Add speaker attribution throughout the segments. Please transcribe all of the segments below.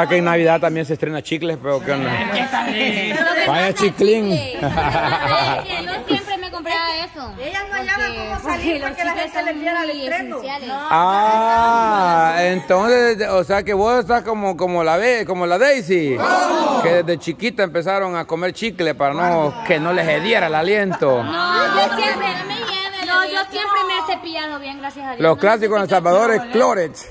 Speaker 1: Que en Navidad también se estrena chicles, pero que no. Vaya chiclín.
Speaker 2: Yo siempre me compraba eso.
Speaker 3: Ellas no hallaban cómo salir porque la gente le viera el estreno.
Speaker 1: Ah, entonces, o sea que vos estás como la Daisy, que desde chiquita empezaron a comer chicle para que no les hediera el aliento.
Speaker 2: No, yo siempre me he cepillado bien, gracias a Dios.
Speaker 1: Los clásicos en El Salvador es Clorets.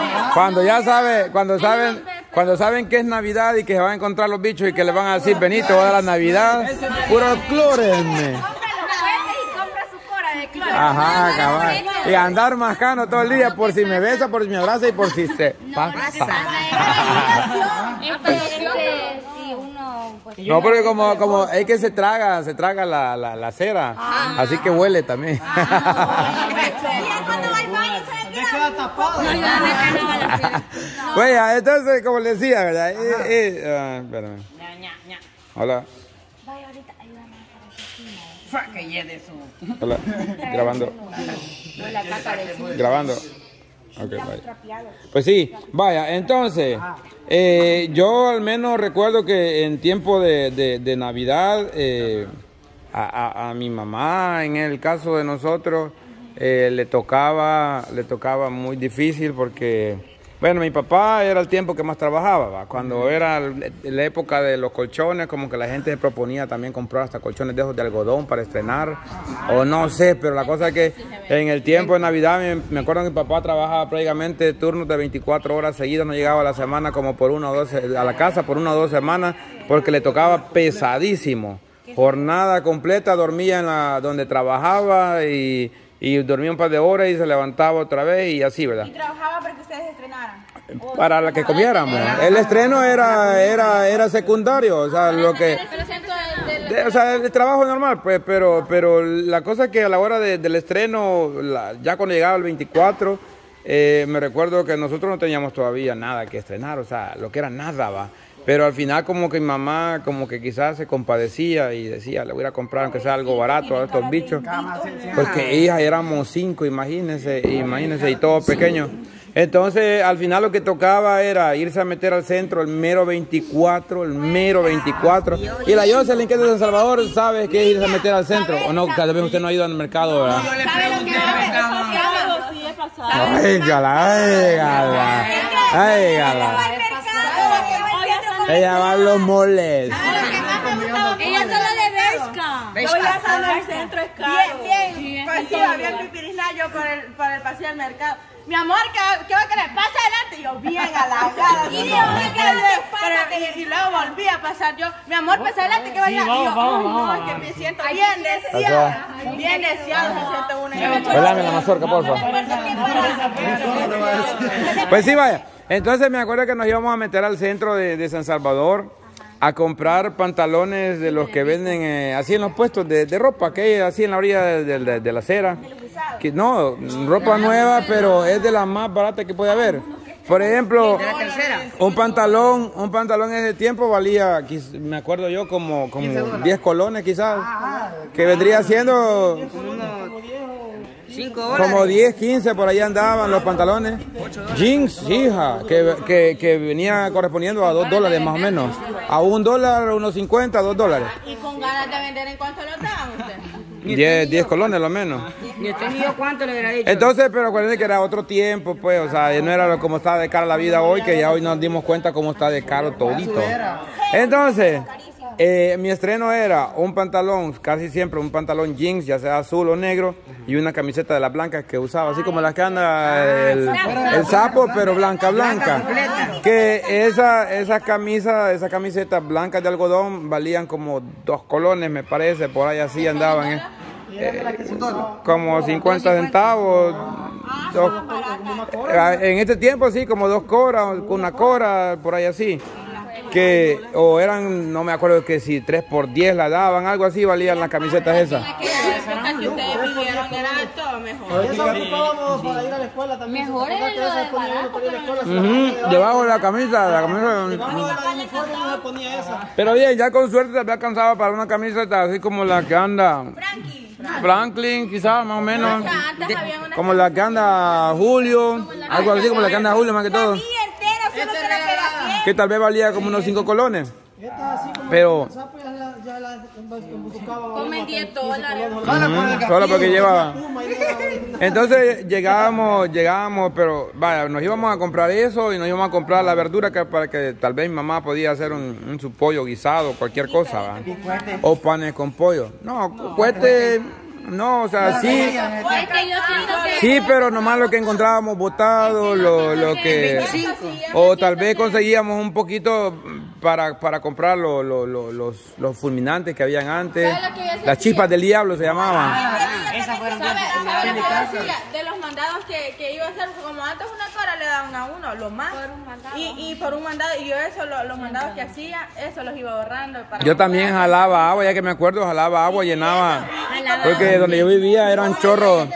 Speaker 1: Cuando saben que es Navidad y que se van a encontrar los bichos y que les van a decir, vení, te voy a dar la Navidad, puro Clórenme. Ajá, cabal. Y andar mascando todo el día por si me besa, por si me abraza y por si se pasa. No, porque como es que se traga la cera, así que huele también.
Speaker 4: Queda tapado.
Speaker 1: Bueno, entonces, como les decía, ¿verdad? Espérame. Hola.
Speaker 2: Vaya, ahorita ayúdame a
Speaker 1: Hola. Grabando. Grabando. Ok, vaya. Pues sí, vaya, entonces, yo al menos recuerdo que en tiempo de Navidad, a mi mamá, en el caso de nosotros, le tocaba muy difícil porque, bueno, mi papá era el tiempo que más trabajaba, ¿va? Cuando era la época de los colchones, como que la gente se proponía también comprar hasta colchones de esos de algodón para estrenar, o no sé, pero la cosa es que en el tiempo de Navidad, me acuerdo que mi papá trabajaba prácticamente turnos de 24 horas seguidas, no llegaba a la semana como por 1 o 2, a la casa por 1 o 2 semanas, porque le tocaba pesadísimo, jornada completa, dormía donde trabajaba y dormía un par de horas y se levantaba otra vez y así, ¿verdad?
Speaker 3: ¿Y trabajaba para que ustedes estrenaran?
Speaker 1: Para la que comiéramos. El estreno era secundario, o sea, lo que... O sea, el trabajo normal, pues, pero la cosa es que a la hora del estreno, ya cuando llegaba el 24, me recuerdo que nosotros no teníamos todavía nada que estrenar, o sea, lo que era nada, va. Pero al final como que mi mamá como que quizás se compadecía y decía, le voy a ir a comprar aunque sea algo barato a estos bichos. Porque hija, éramos 5, imagínense, y todo pequeño. Entonces al final lo que tocaba era irse a meter al centro el mero 24. Y la Jocelyn, que es de San Salvador, sabe que es irse a meter al centro. O no, cada vez usted no ha ido al mercado, ¿verdad?
Speaker 4: Yo le pregunté
Speaker 1: Ella va a los moles.
Speaker 2: Ella solo de Vesca.
Speaker 3: Voy a salir al centro, es caro. Bien. Pues iba bien pipirisnayo por el paseo del mercado. Mi amor, ¿qué va a querer? Pasa adelante. Y yo bien halagada. Y luego volví a pasar yo. Mi amor, pasa adelante, que vaya. Y yo, no, es que me siento bien deseada. Bien deseada, me siento una.
Speaker 1: Dame la mazorca, por favor. Pues sí, vaya. Entonces me acuerdo que nos íbamos a meter al centro de San Salvador a comprar pantalones de los que venden así en los puestos de ropa, que hay así en la orilla de la acera. Que, no, ropa nueva, pero es de la más barata que puede haber. Por ejemplo, un pantalón en ese tiempo valía, me acuerdo yo, como 10 colones quizás, que vendría siendo... Como 10, 15 por ahí andaban los pantalones. Jeans, hija, que venía correspondiendo a $2 más o menos. A $1, $1.50, $2.
Speaker 3: ¿Y con ganas de vender en cuánto lo daban ustedes?
Speaker 1: 10 colones lo menos.
Speaker 4: ¿Y usted mío cuánto le hubiera dicho?
Speaker 1: Entonces, pero acuérdense que era otro tiempo, pues, o sea, no era como está de cara la vida hoy, que ya hoy nos dimos cuenta cómo está de caro todito. Entonces... mi estreno era un pantalón, casi siempre un pantalón jeans, ya sea azul o negro, y una camiseta de las blancas que usaba, así como las que anda el sapo, pero blanca. Que esa camiseta blanca de algodón valían como 2 colones, me parece, por ahí así andaban, como 50 centavos. En este tiempo sí, como 2 coras, una cora, por ahí así. Que o eran, no me acuerdo que si 3 por 10 la daban, algo así valían las camisetas esas.
Speaker 3: Que ustedes vivieron era todo mejor.
Speaker 4: Eso ocupábamos para ir a la escuela también.
Speaker 2: Mejor es lo de barato.
Speaker 1: Debajo de la camisa. Pero bien, ya con suerte te alcanzaba para una camiseta así como la que anda Franklin, quizás más o menos. Como la que anda Julio, algo así como la que anda Julio más que todo. que tal vez valía como unos 5 colones. Pero
Speaker 2: comen $10.
Speaker 1: Solo porque llevaba. Entonces llegábamos, pero vaya, nos íbamos a comprar eso y nos íbamos a comprar la verdura para que tal vez mi mamá podía hacer su pollo guisado, cualquier cosa, ¿va? O panes con pollo. No, cuete. No, o sea, sí. Sí, pero nomás lo que encontrábamos botado, lo que... O tal vez conseguíamos un poquito para comprar los fulminantes que habían antes. Las chispas del diablo se llamaban.
Speaker 3: De los mandados que iba a hacer, como antes una cora le daban a uno, lo más. Y por un mandado, y yo eso, los mandados que hacía, eso los iba ahorrando.
Speaker 1: Yo también jalaba agua, ya que me acuerdo, jalaba agua, llenaba. Porque donde yo vivía eran chorros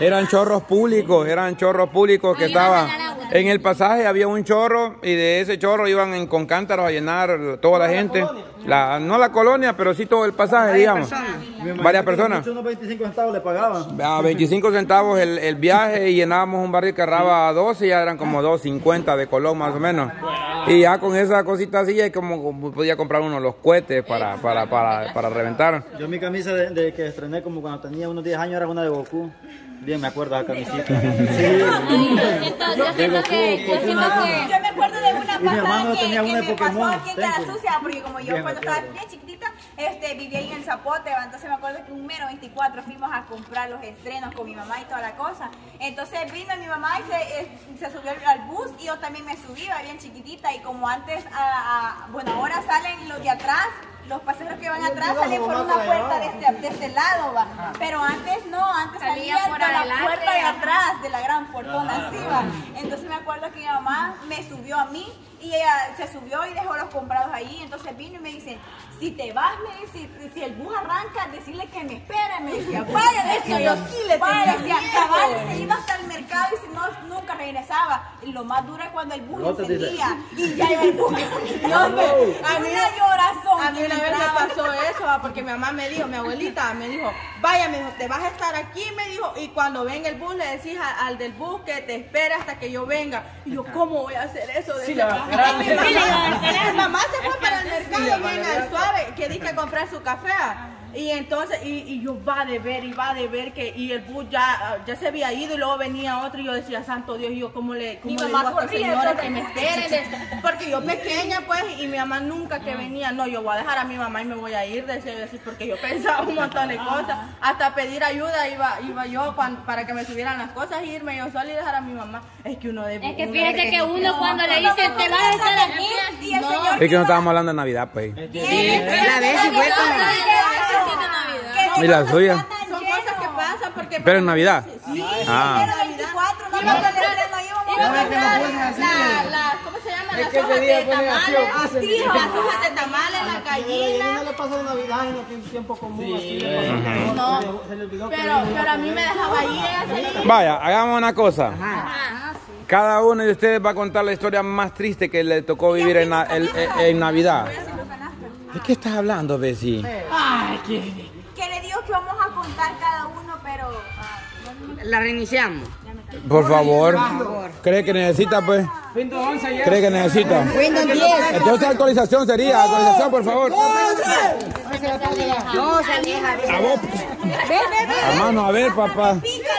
Speaker 1: públicos que estaban. En el pasaje había un chorro y de ese chorro iban con cántaros a llenar toda la gente. No la colonia, pero sí todo el pasaje, digamos. Varias personas.
Speaker 4: Unos 25 centavos le pagaban.
Speaker 1: A 25 centavos el viaje y llenábamos un barril que agarraba a 12 y ya eran como 2.50 de Colón más o menos. Y ya con esa cosita así, ya como podía comprar uno los cohetes para reventar.
Speaker 4: Yo mi camisa de que estrené como cuando tenía unos 10 años era una de Goku. Bien me acuerdo de la camisita. Sí.
Speaker 3: Yo me acuerdo de una pasada que me pasó aquí en Cara Sucia, porque como yo cuando estaba bien chiquitita, vivía ahí en el Zapote, entonces me acuerdo que un mero 24 fuimos a comprar los estrenos con mi mamá y toda la cosa. Entonces vino mi mamá y se subió al bus y yo también me subí, bien chiquitita, y como antes, bueno, ahora salen los de atrás. Los pasajeros que van atrás salen por una puerta de este lado, va. Pero antes no, antes salían por la puerta de atrás, de la gran portona, así va. Entonces me acuerdo que mi mamá me subió a mí y ella se subió y dejó los comprados ahí. Entonces vino y me dice, si te vas, me dice, si el bus arranca, decirle que me espere. Me decía, vaya, eso yo sí le decía, cabal, se iba hasta el mercado y si no, nunca regresaba. Y lo más duro es cuando el bus encendía y ya iba el bus. A mí una llorazón. A mí una vez me pasó eso, porque mi mamá me dijo, mi abuelita me dijo, vaya, me dijo, te vas a estar aquí, me dijo, y cuando venga el bus le decís al del bus que te espere hasta que yo venga. Y yo, ¿cómo voy a hacer eso? Mi mamá se fue para el mercado bien al suave, que dije a comprar su café. Y entonces, y yo va de ver que, y el bus ya se había ido y luego venía otro y yo decía, santo Dios, y yo cómo le digo a esta señora que me esperen, porque yo pequeña pues, y mi mamá nunca que venía, no, yo voy a dejar a mi mamá y me voy a ir, decía, porque yo pensaba un montón de cosas, hasta pedir ayuda iba yo para que me subieran las cosas, irme yo sola y dejar a mi mamá. Es que uno debe...
Speaker 2: Es que fíjese que uno cuando le dice, te vas a estar aquí,
Speaker 3: y el señor...
Speaker 1: Es que no estábamos hablando de Navidad, pues.
Speaker 2: La vez si fue
Speaker 1: ¿Y la suya?
Speaker 3: Son cosas que pasan porque...
Speaker 1: ¿Pero en Navidad?
Speaker 3: Sí, pero 24, no iba a poner ¿cómo se llama? Las hojas de tamales. Sí, las hojas de tamales, la gallina.
Speaker 4: No le pasó Navidad en tiempo común.
Speaker 3: No, pero a mí me dejaba ir.
Speaker 1: Vaya, hagamos una cosa. Cada uno de ustedes va a contar la historia más triste que le tocó vivir en Navidad. ¿De qué estás hablando, Bessie?
Speaker 3: Ay, que le digo que vamos a contar cada uno, pero...
Speaker 4: La reiniciamos.
Speaker 1: Por favor. ¿Cree que necesita, pues? ¿Cree que necesita? Entonces actualización sería, actualización, por favor.
Speaker 4: No, se aleja.
Speaker 1: A vos. Hermano, a ver, papá.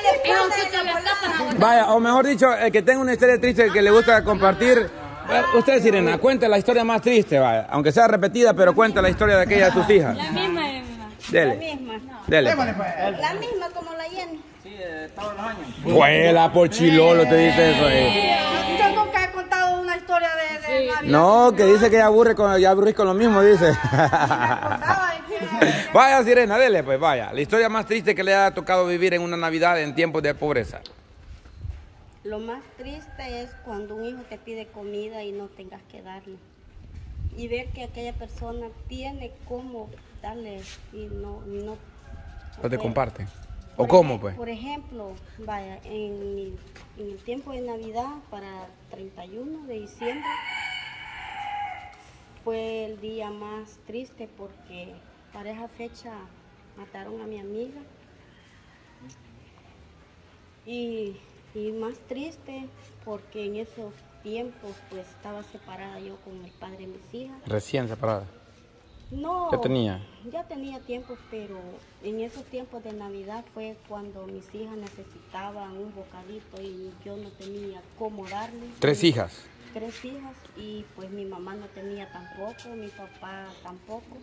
Speaker 1: Vaya, o mejor dicho, el que tenga una historia triste que le gusta compartir. Usted, Sirena, cuente la historia más triste, vaya. Aunque sea repetida, pero cuente la historia de aquella de sus hijas.
Speaker 2: La misma.
Speaker 1: Dele.
Speaker 3: La misma.
Speaker 1: Dele.
Speaker 3: La misma como la Jenny.
Speaker 4: Sí, todos los años.
Speaker 1: Vuela por chilolo, te dice eso.
Speaker 3: Yo nunca he contado una historia de Navidad.
Speaker 1: No, que dice que ya aburrís con lo mismo, dice. Vaya, Sirena, dele, pues, vaya. La historia más triste que le ha tocado vivir en una Navidad en tiempos de pobreza.
Speaker 5: Lo más triste es cuando un hijo te pide comida y no tengas que darle. Y ver que aquella persona tiene cómo darle y no
Speaker 1: te comparte. ¿O cómo, pues?
Speaker 5: Por ejemplo, vaya, en el tiempo de Navidad, para 31 de diciembre, fue el día más triste porque para esa fecha mataron a mi amiga. Y más triste porque en esos tiempos pues estaba separada yo con el padre de mis hijas.
Speaker 1: Recién separada.
Speaker 5: No,
Speaker 1: Ya
Speaker 5: tenía tiempo, pero en esos tiempos de Navidad fue cuando mis hijas necesitaban un bocadito y yo no tenía cómo darle.
Speaker 1: 3 hijas.
Speaker 5: 3 hijas y pues mi mamá no tenía tampoco, mi papá tampoco.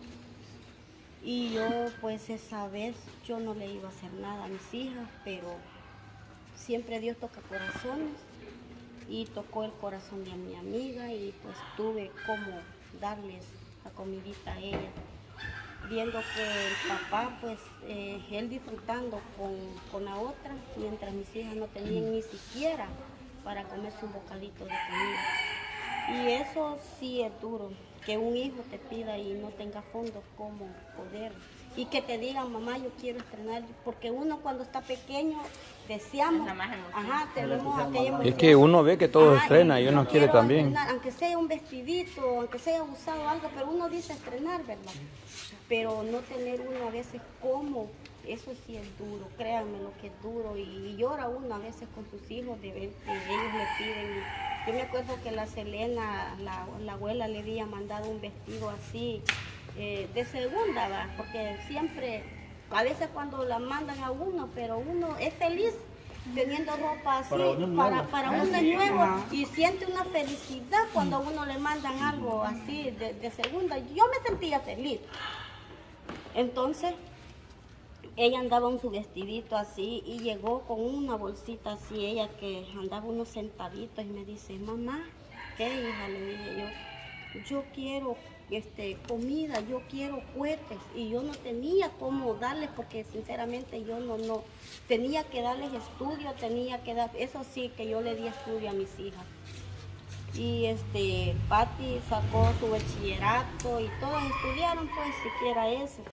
Speaker 5: Y yo pues esa vez yo no le iba a hacer nada a mis hijas, pero siempre Dios toca corazones y tocó el corazón de mi amiga y pues tuve como darles la comidita a ella, viendo que el papá pues él disfrutando con la otra, mientras mis hijas no tenían ni siquiera para comerse un bocadito de comida. Y eso sí es duro, que un hijo te pida y no tenga fondos como poder, y que te digan, mamá, yo quiero estrenar, porque uno cuando está pequeño deseamos, tenemos aquella emoción.
Speaker 1: Es que uno ve que todo estrena y uno quiere también.
Speaker 5: Estrenar, aunque sea un vestidito, aunque sea usado algo, pero uno dice estrenar, ¿verdad? Pero no tener uno a veces como, eso sí es duro, créanme lo que es duro, y llora uno a veces con sus hijos de ver que ellos le piden. Yo me acuerdo que la Selena, la abuela le había mandado un vestido así, de segunda, ¿va? Porque siempre, a veces cuando la mandan a uno, pero uno es feliz teniendo ropa así, para uno es nuevo, y siente una felicidad cuando a uno le mandan algo así de segunda. Yo me sentía feliz. Entonces, ella andaba en su vestidito así y llegó con una bolsita así, ella que andaba unos centavitos, y me dice, mamá, ¿qué, hija? Le dije yo quiero comida, yo quiero cohetes, y yo no tenía cómo darles, porque sinceramente yo no tenía que darles estudio, eso sí, que yo le di estudio a mis hijas. Y Pati sacó su bachillerato y todas estudiaron, pues siquiera eso.